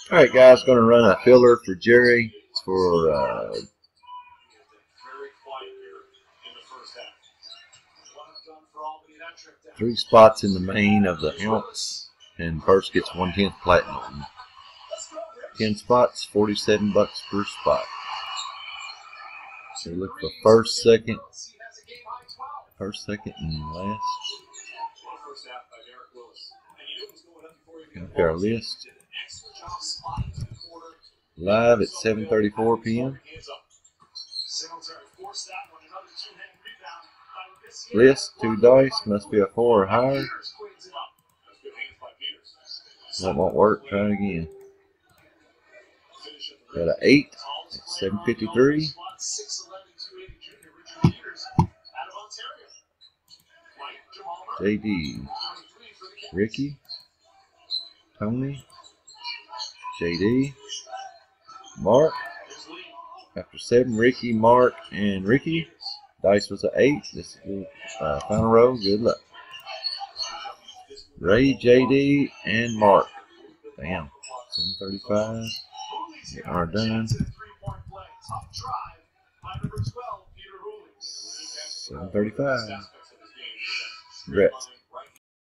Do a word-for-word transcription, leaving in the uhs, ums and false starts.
Alright guys, going to run a filler for Jerry for uh, three spots in the main of the ounce, and first gets one tenth platinum. Ten spots, forty-seven bucks per spot. So look for first, second, first, second, and last. Got our list. Live at seven thirty-four p m List, two dice, must be a four or higher. That won't work, try it again. Got an eight at seven fifty-three. J D, Ricky, Tony, J D, Mark. After seven, Ricky, Mark, and Ricky. Dice was an eight. This is the uh, final row. Good luck. Ray, J D, and Mark. Damn. seven thirty-five. We are done. seven thirty-five. Congrats.